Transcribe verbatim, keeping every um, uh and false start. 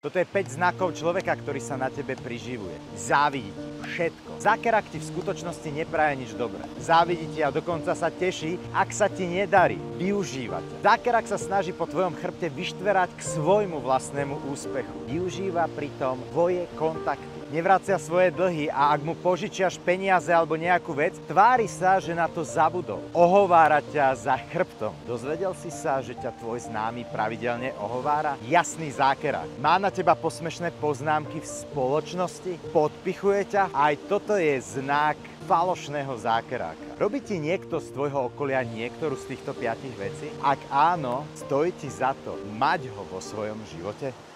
Toto je päť znakov človeka, ktorý sa na tebe priživuje. Závidí ti všetko. Zákerák ti v skutočnosti nepraje nič dobré. Závidí ti a dokonca sa teší, ak sa ti nedarí. Využíva ťa. Zákerák sa snaží po tvojom chrbte vyštverať k svojmu vlastnému úspechu. Využíva pritom tvoje kontakty. Nevracia svoje dlhy a ak mu požičiaš peniaze alebo nejakú vec, tvári sa, že na to zabudol. Ohovára ťa za chrbtom. Dozvedel si sa, že ťa tvoj známy pravidelne ohovára? Jasný zákerák. Má na teba posmešné poznámky v spoločnosti? Podpichuje ťa? Aj toto je znak falošného zákeráka. Robí ti niekto z tvojho okolia niektorú z týchto piatich vecí? Ak áno, stojí ti za to mať ho vo svojom živote?